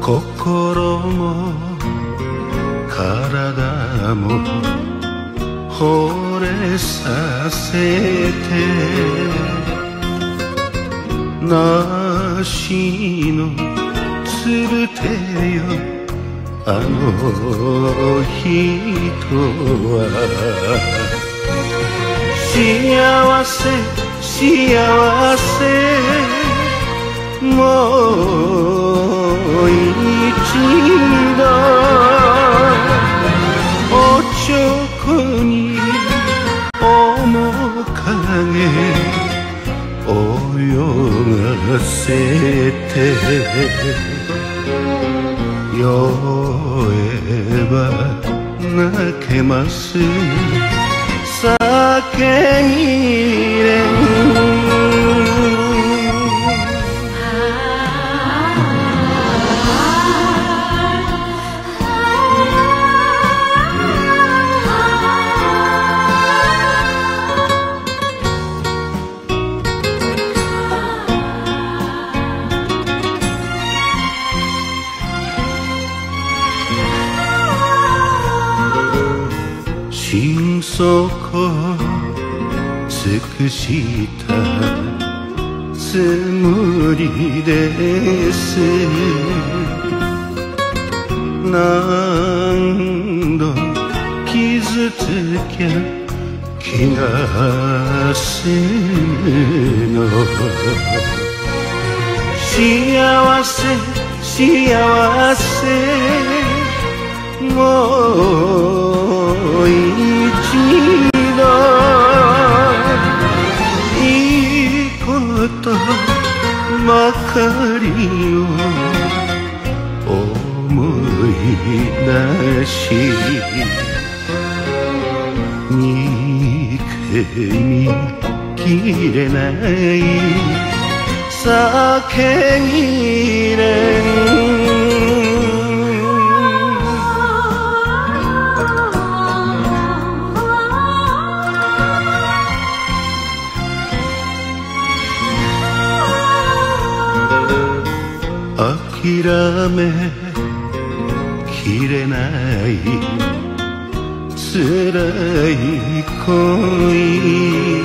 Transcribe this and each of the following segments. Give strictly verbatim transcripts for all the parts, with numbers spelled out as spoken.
心も体も惚れさせて梨のつぶてよあの人は幸せ幸せもう一度おちょこに面影泳がせて酔えば泣けます酒にれ心底尽くしたつもりです何度傷つきゃ気が済むの幸せ幸せもう一度いいことばかりを思い出し憎みきれない酒にれ諦めきれない辛い恋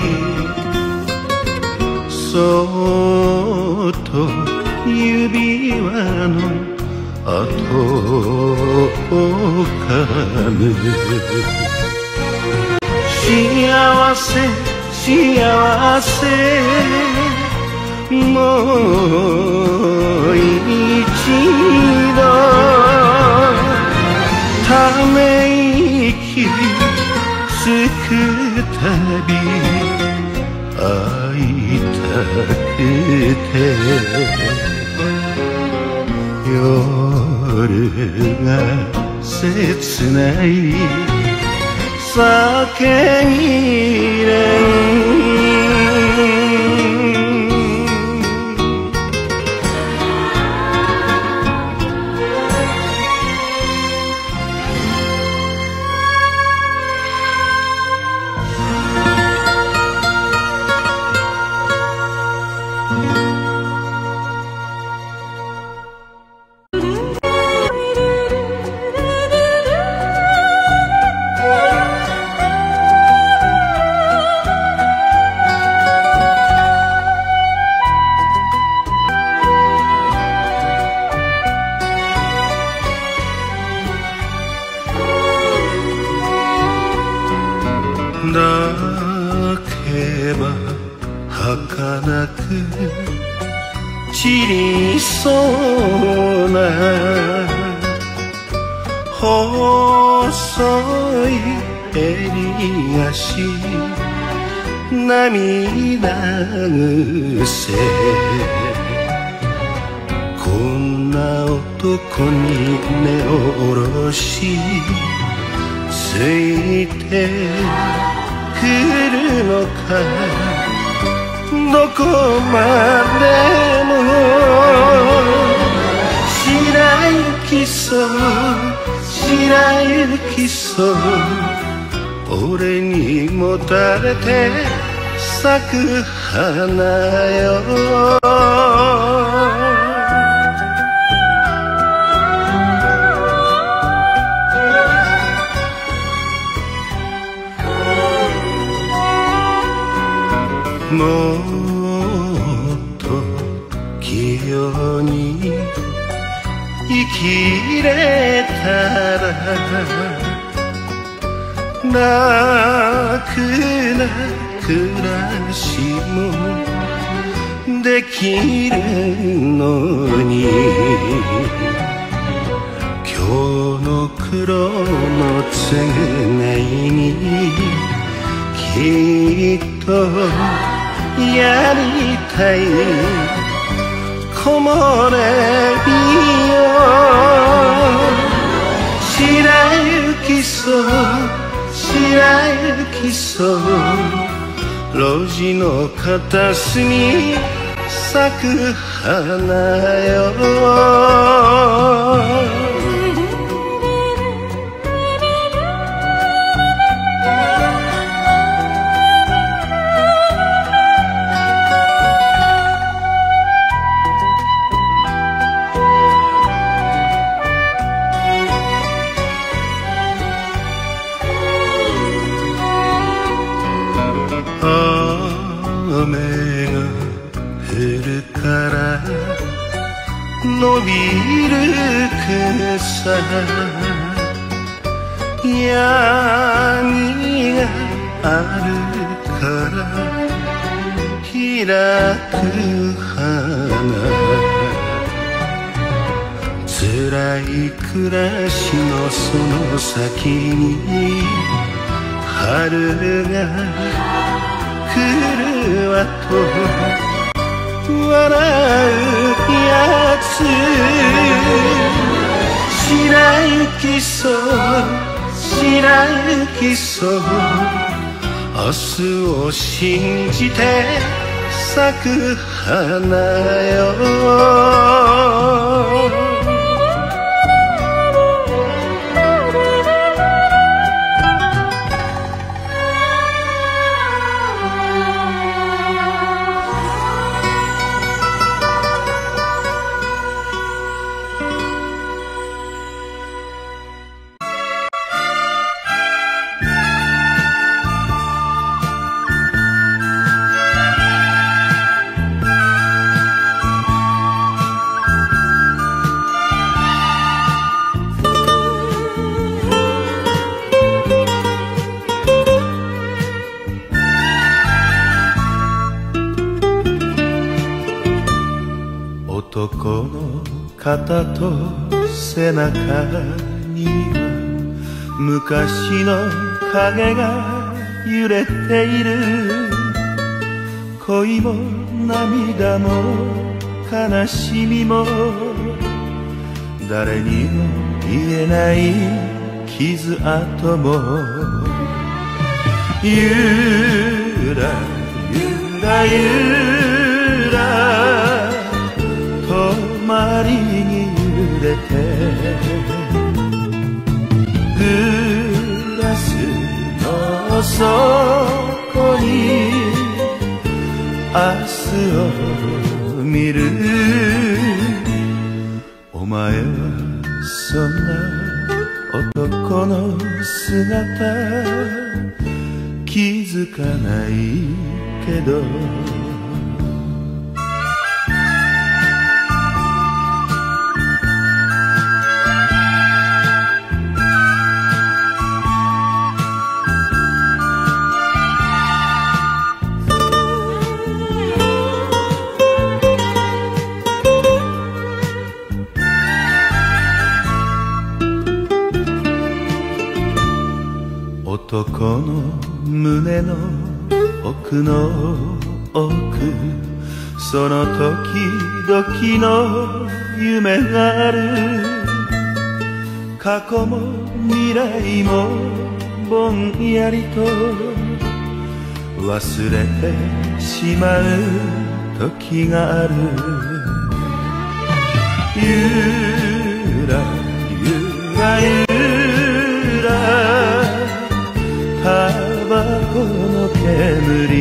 そっと指輪の後を噛む幸せ幸せもう一度ため息つくたび会いたくて夜が切ない酒にれ泣けば儚く散りそうな細い襟足涙癖こんな男に根を下ろしついてくるのかどこまでも白雪そう白雪そう俺にもたれて咲く花よもっと器用に生きれたら楽な暮らしもできるのに今日の苦労の償いにきっとやりたい木漏れ日よ白雪そう白雪そう路地の片隅咲く花よ雨が降るから伸びる草闇があるから開く花辛い暮らしのその先に春が来るわと笑うやつ白雪そう白雪そう明日を信じて咲く花よ男の肩と背中には昔の影が揺れている恋も涙も悲しみも誰にも言えない傷跡もゆらゆらゆら泊まりに揺れてグラスの底に明日を見るお前はそんな男の姿気づかないけど男の胸の奥の奥その時々の夢がある過去も未来もぼんやりと忘れてしまう時があるゆらゆらゆらタバコの煙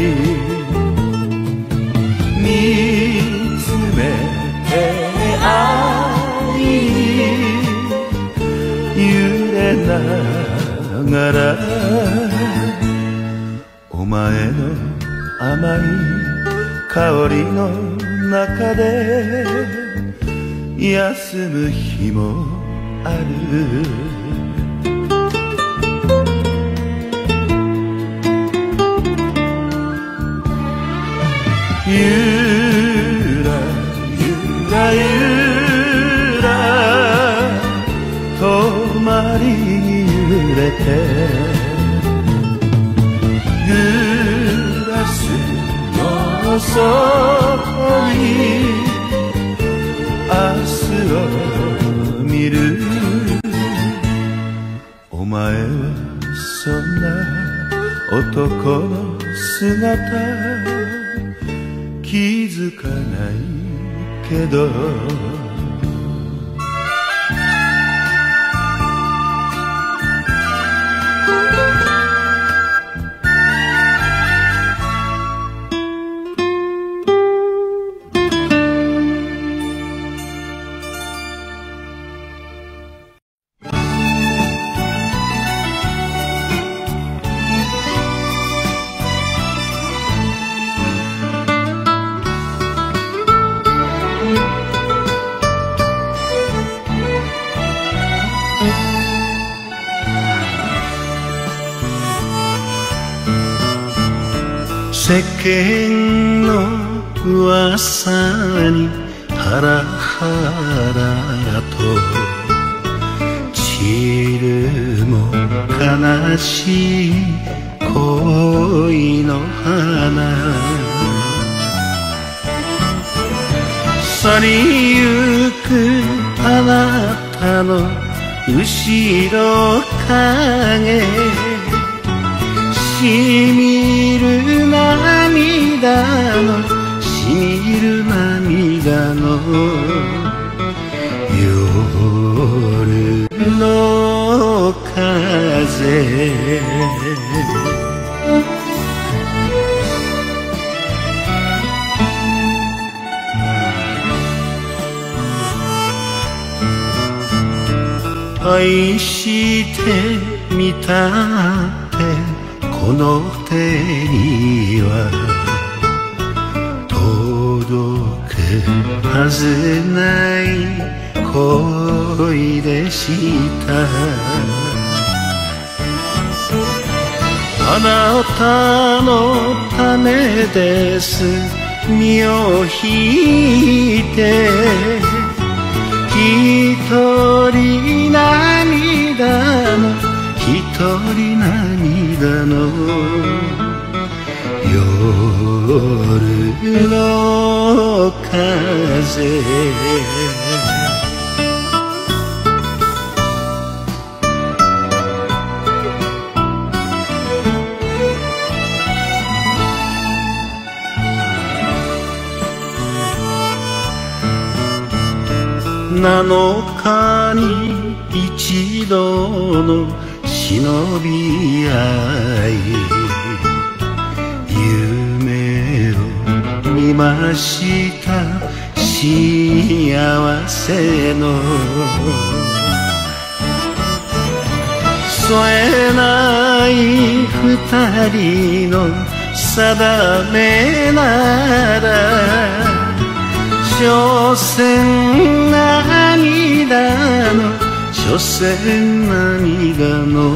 見つめて愛揺れながらお前の甘い香りの中で休む日もある。ゆらゆらゆらとまりに揺れてグラスの底に明日を見る。お前はそんな男の姿気づかないけど世間の噂にハラハラと散るも悲しい恋の花去りゆくあなたの後ろ影しみる涙のしみる涙の夜の風愛してみたってこの手には届くはずない恋でした。あなたのためです身を引いて一人涙の一人涙の夜の風七日に一度の忍び合い夢を見ました幸せの添えない二人の定めなら所詮涙の所詮涙の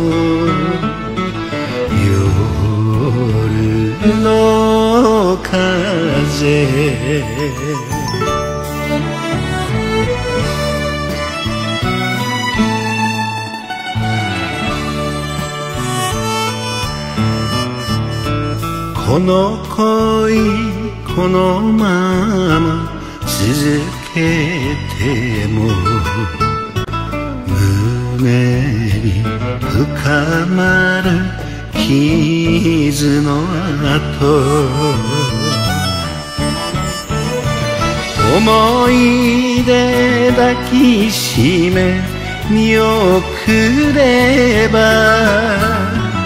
夜の風この恋このまま続けても胸に深まる傷の跡思い出抱きしめ見送れば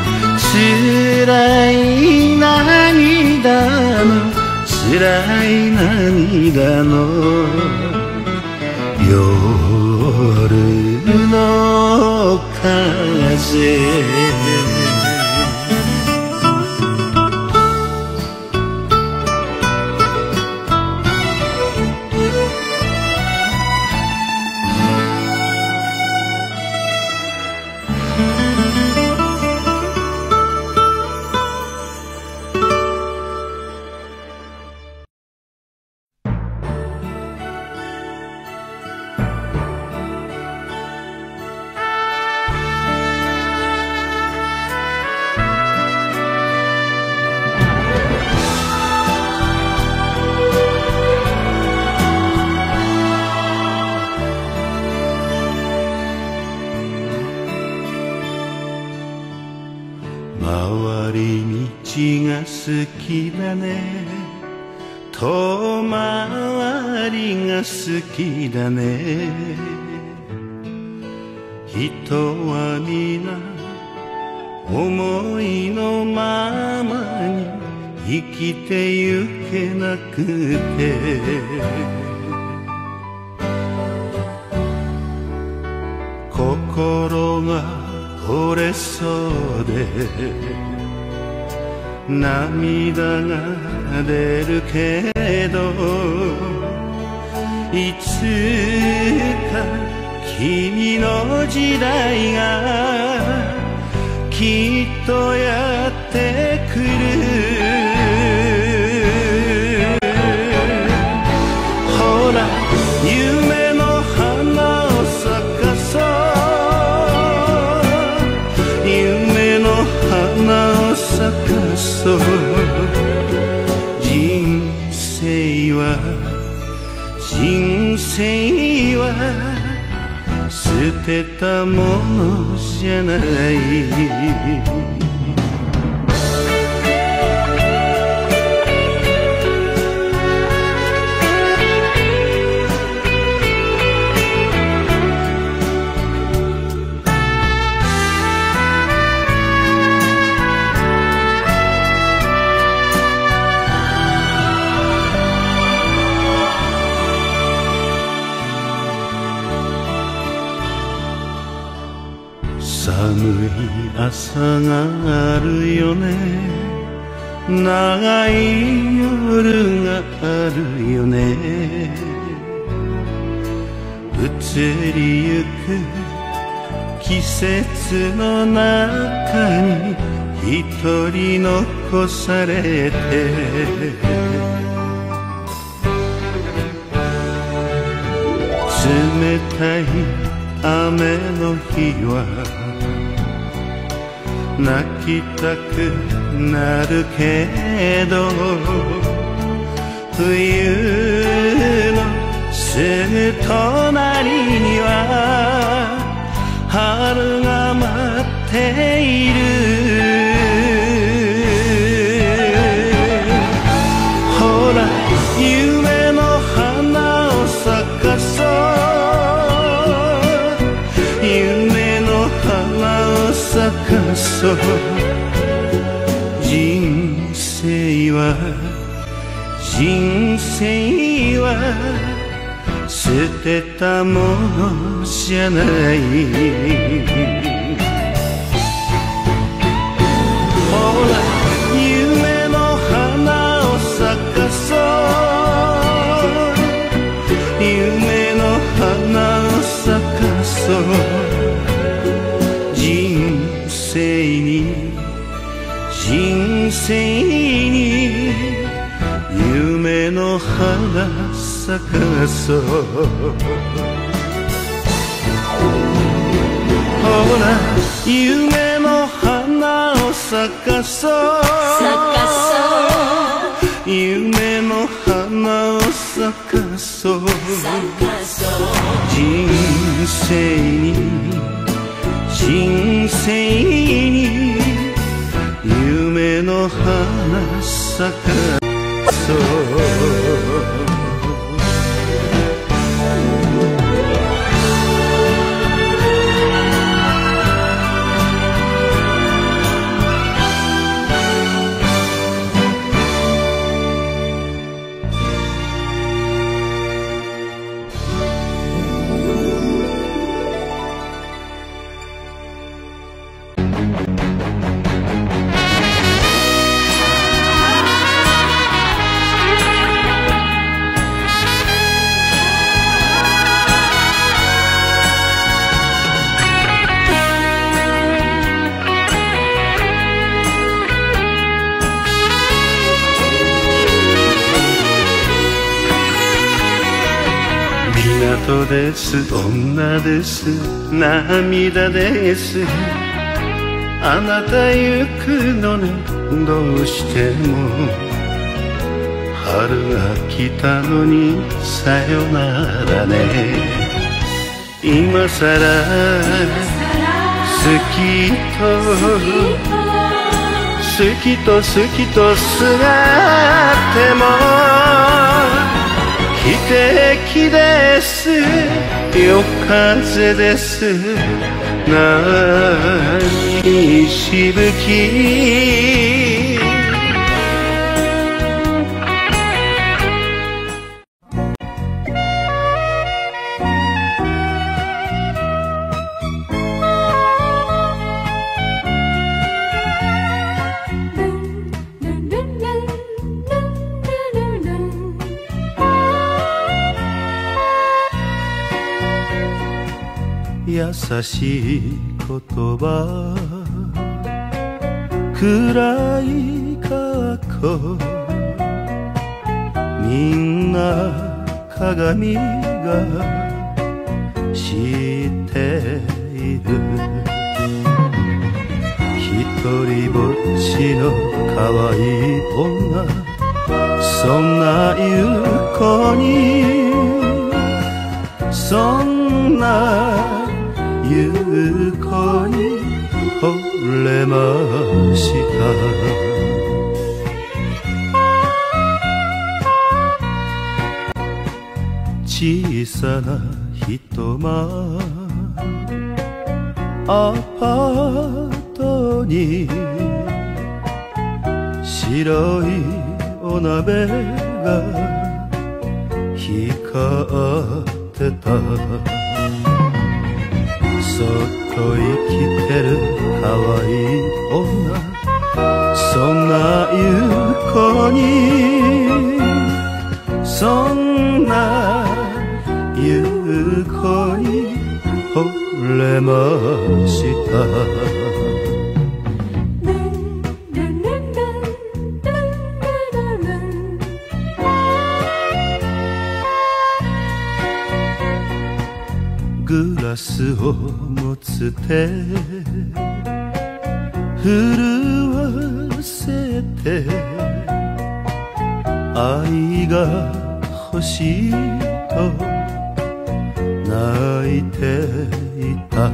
辛い涙の辛い涙の夜の風い道が好きだね、遠回りが好きだね。人は皆思いのままに生きてゆけなくて、心が折れそうで涙が出るけど、いつか君の時代がきっとやってくる。ほら夢の花を咲かそう、夢の花を咲かそう。人生は人生は捨てたものじゃない。寒い朝があるよね、長い夜があるよね。移りゆく季節の中に一人残されて、冷たい雨の日は泣きたくなるけど、冬のすぐ隣には春が待っている。ほら夢の花を咲かそう、夢の花を咲かそう。人生は人生は捨てたものじゃない。ほら夢の花を咲かそう、夢の花を咲かそう。人生に人生に夢の花咲かそう。ほら夢の花を咲かそう、夢の花を咲かそう。人生に人生に夢の花咲かそう。港です、女です、涙です。あなた行くのね、どうしても。春が来たのにさよならね。今さら好きと好きと好きとすがっても汽笛です夜風です何しぶき優しい言葉暗い過去みんな鏡がしている一人ぼっちの可愛い女そんな夕子にそんな夕子に惚れました小さな一間アパートに白いお鍋が光ってたそっと生きてる可愛い女そんな夕子にそんな夕子に惚れましたグラスを持つ手震わせて愛が欲しいと泣いていた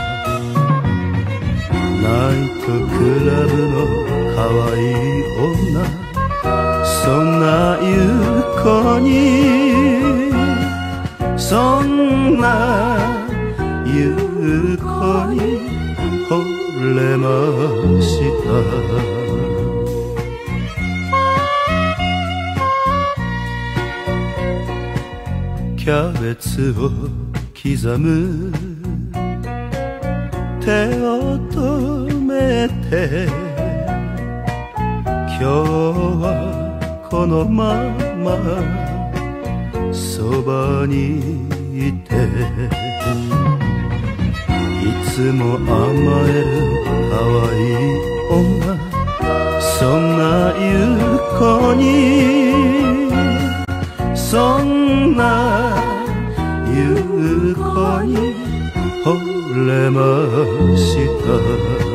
ナイトクラブの可愛い女そんな夕子にそんな夕子に惚れましたキャベツを刻む手を止めて今日はこのままそばにいていつも甘える可愛い女そんな夕子にそんな夕子に惚れました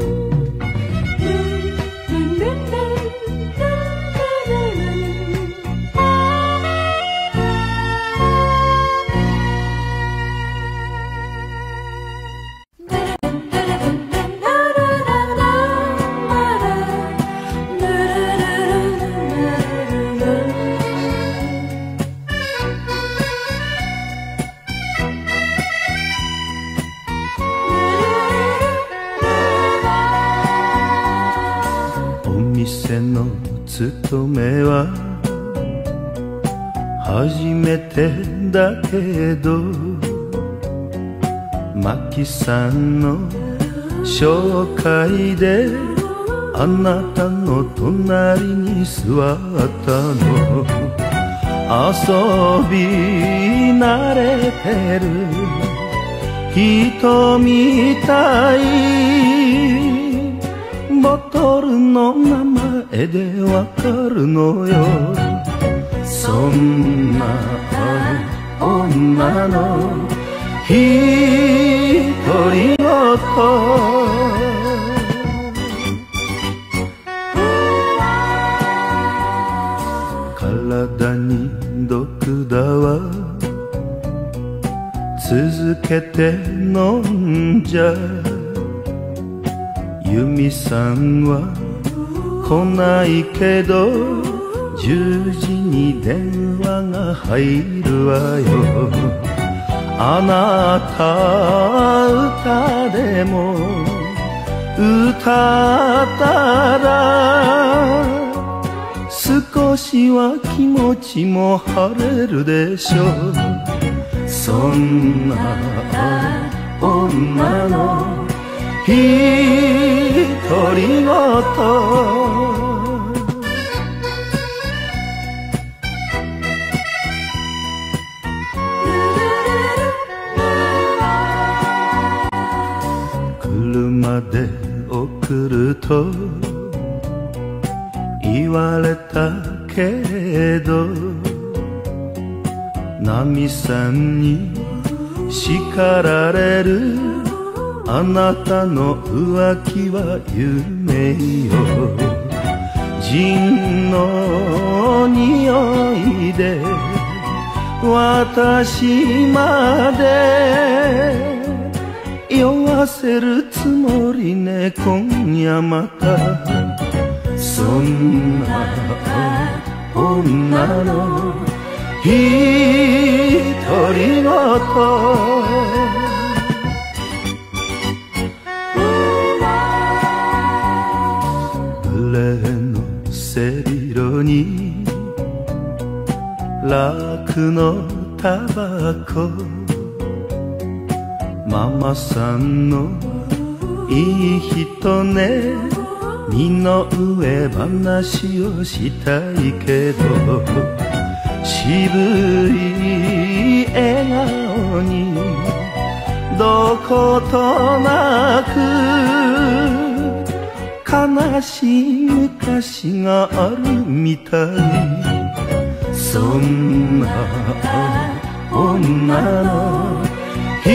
店の勤めは初めてだけどマキさんの紹介であなたの隣に座ったの遊び慣れてる人みたいボトルの名前でわかるのよそんな女の独り言体に毒だわ続けて飲んじゃ由美さんは来ないけどじゅうじに電話が入るわよ。あなた歌でも歌ったら少しは気持ちも晴れるでしょう。そんな女の独り言。車で送ると言われたけれど、ナミさんに叱られるあなたの浮気は夢よ。ジンの匂いで私まで酔わせるつもりね。今夜またそんな女の独り言。グレーの背広にラクのタバコ、ママさんのいい人ね。身の上話をしたいけど、渋い笑顔にどことなく悲しい昔があるみたい。そんな女の独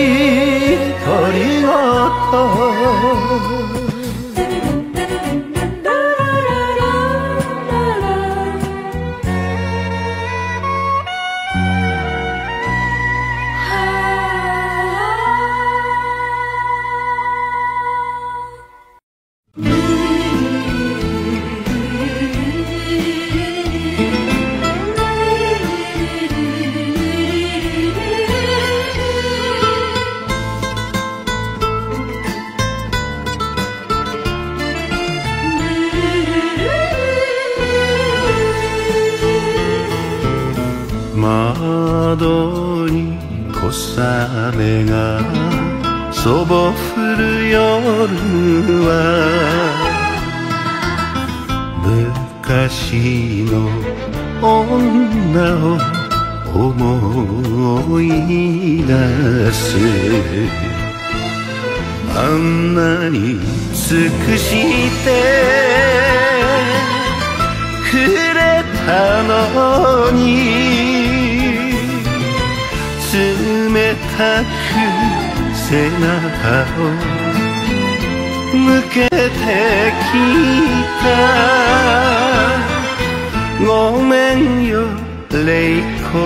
り言。窓に小雨がそぼ降る夜は昔の女を思い出す。あんなに尽くしてくれたのに、冷たく背中を向けてきた。ごめんよレイコ、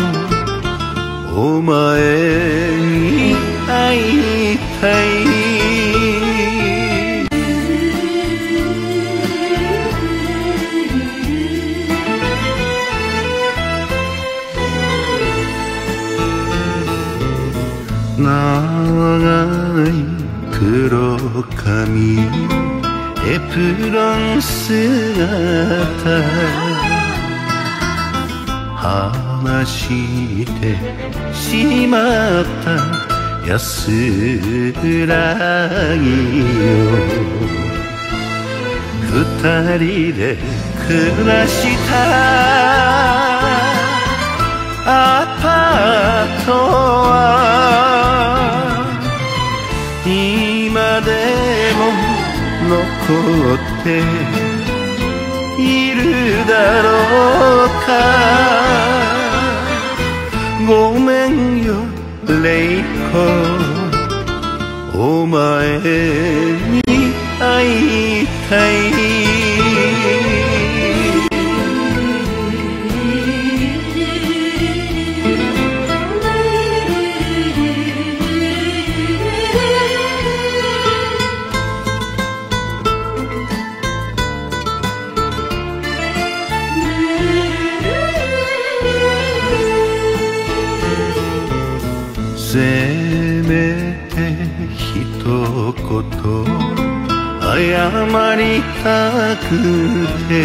お前に会いたい。長い黒髪エプロン姿、話してしまった安らぎよ。二人で暮らしたアパートは今でも残っているだろうか。ごめんよレイコ、お前に会いたい。 謝りたくて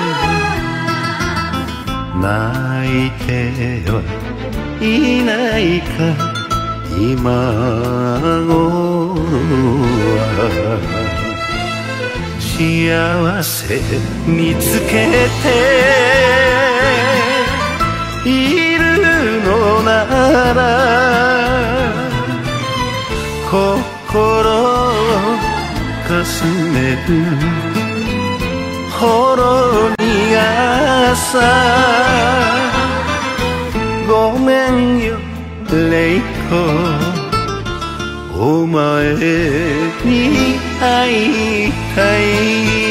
泣いてはいないか今頃は幸せ見つけているのなら心をかすめるほろ苦さごめんよレイコお前に会いたい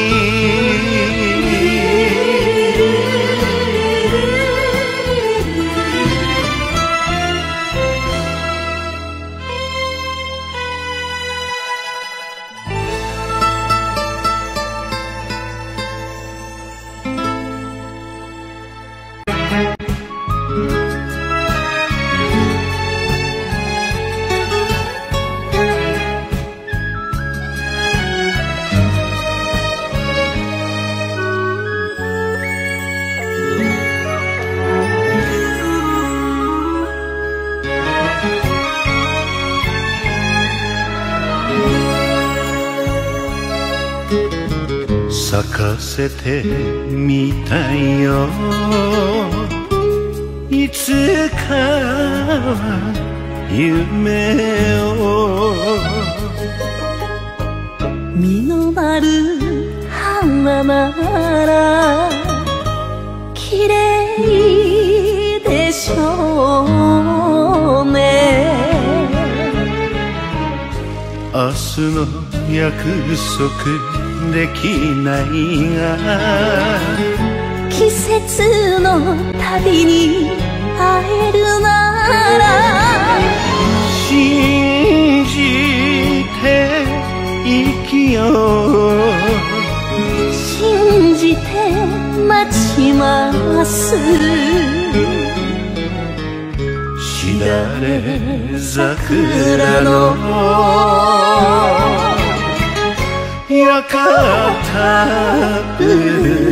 咲かせてみたいよいつかは夢を実る花なら綺麗でしょうね明日の約束できないが季節のたびに会えるなら信じて生きよう信じて待ちますしだれ桜の屋形船